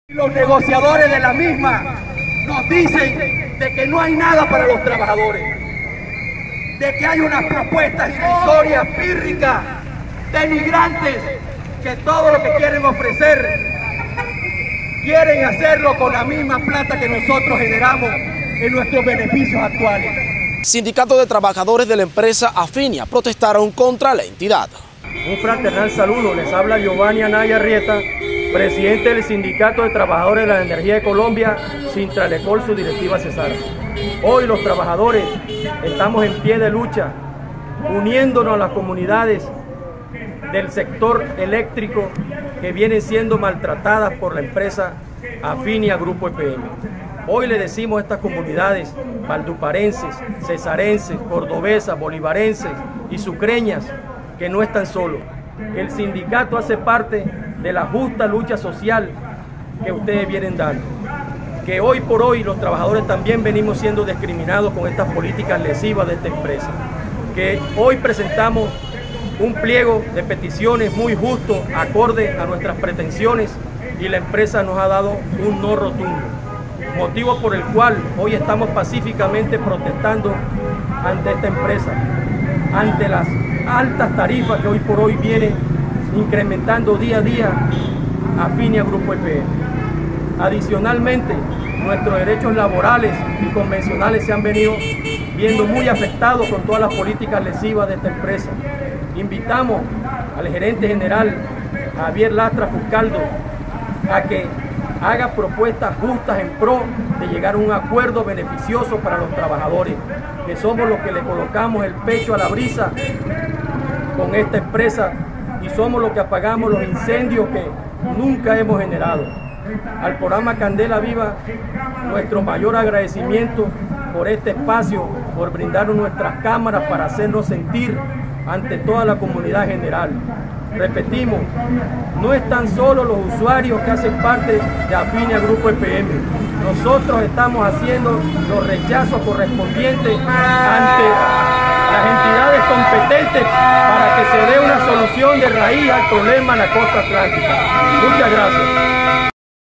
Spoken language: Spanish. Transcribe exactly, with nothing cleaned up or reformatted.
Los negociadores de la misma nos dicen de que no hay nada para los trabajadores, de que hay unas propuestas irrisorias, pírricas, denigrantes, que todo lo que quieren ofrecer, quieren hacerlo con la misma plata que nosotros generamos en nuestros beneficios actuales. Sindicatos de trabajadores de la empresa Afinia protestaron contra la entidad. Un fraternal saludo, les habla Giovanni Anaya Rieta, presidente del Sindicato de Trabajadores de la Energía de Colombia, Sintralecol, su directiva Cesar. Hoy los trabajadores estamos en pie de lucha, uniéndonos a las comunidades del sector eléctrico que vienen siendo maltratadas por la empresa Afinia Grupo E P M. Hoy le decimos a estas comunidades valduparenses, cesarenses, cordobesas, bolivarenses y sucreñas que no están solos. El sindicato hace parte de la justa lucha social que ustedes vienen dando. Que hoy por hoy los trabajadores también venimos siendo discriminados con estas políticas lesivas de esta empresa. Que hoy presentamos un pliego de peticiones muy justo, acorde a nuestras pretensiones, y la empresa nos ha dado un no rotundo. Motivo por el cual hoy estamos pacíficamente protestando ante esta empresa, ante las altas tarifas que hoy por hoy vienen incrementando día a día Afinia Grupo E P M. Adicionalmente, nuestros derechos laborales y convencionales se han venido viendo muy afectados con todas las políticas lesivas de esta empresa. Invitamos al gerente general Javier Lastra Fuscaldo a que haga propuestas justas en pro de llegar a un acuerdo beneficioso para los trabajadores, que somos los que le colocamos el pecho a la brisa con esta empresa y somos los que apagamos los incendios que nunca hemos generado. Al programa Candela Viva, nuestro mayor agradecimiento por este espacio, por brindarnos nuestras cámaras para hacernos sentir ante toda la comunidad general. Repetimos, no están solo los usuarios que hacen parte de Afinia Grupo E P M. Nosotros estamos haciendo los rechazos correspondientes ante las entidades competentes para que se dé una solución de raíz al problema en la costa atlántica. Muchas gracias.